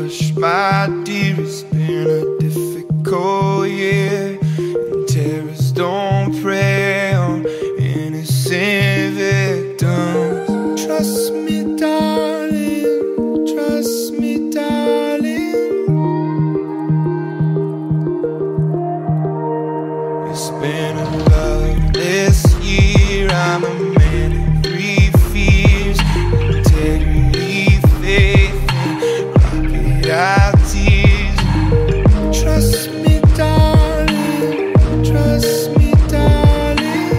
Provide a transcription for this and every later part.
hush, my dear, it's been a difficult year, and terrorists don't prey on innocent victims. Trust me, darling, trust me, darling. It's been a loveless year, I'm a man of three fears: integrity, faith, and rocket tears. Trust me, darling, trust me, darling.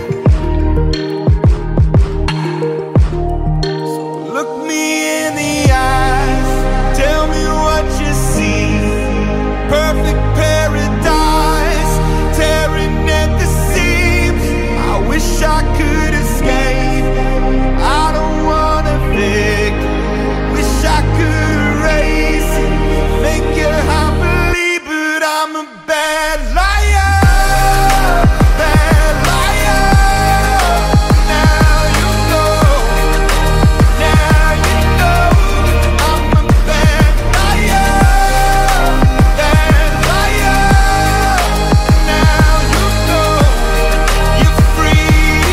So look me in the eyes, tell me what you see. Perfect paradise, tearing at the seams. I wish I could escape, I don't wanna fake. Wish I could erase it, make your heart believe, but I'm a bad liar, bad liar. Now you know, now you know, I'm a bad liar, bad liar. Now you know, you're free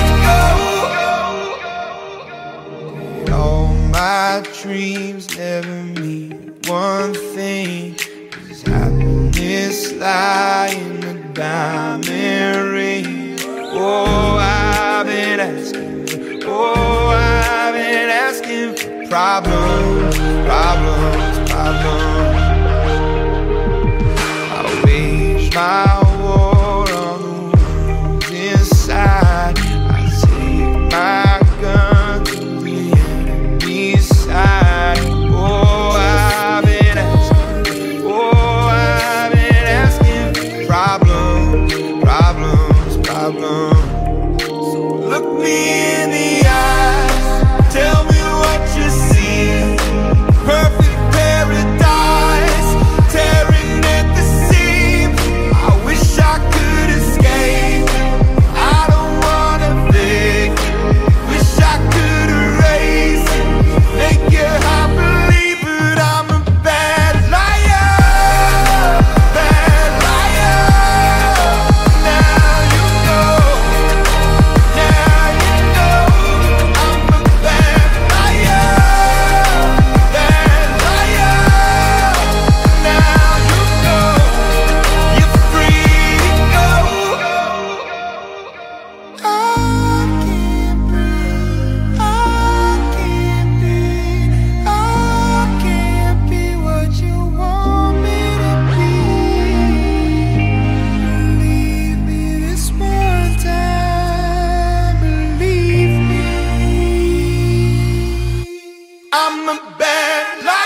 to go. All my dreams never mean one thing, 'cause happiness lie in the diamond ring. Oh, I've been asking, oh, I've been asking for problems, problems, problems. I wage my war on the wounds inside. I take my gun to the enemy's side. Oh, I've been asking, oh, I've been asking for problems, problems, problems. So look me in the eyes, tell me what you see. Perfect paradise, tearing at the seams. I wish I could escape, I don't wanna fake. Wish I could erase it, make your heart believe, but I'm a bad liar, bad liar. Now you know, now you know, I'm a bad liar, bad liar. Now you know, you're free to go. I can't breathe, I can't be, I can't be what you want me to be. Believe me this one time, believe me. I'm a bad liar.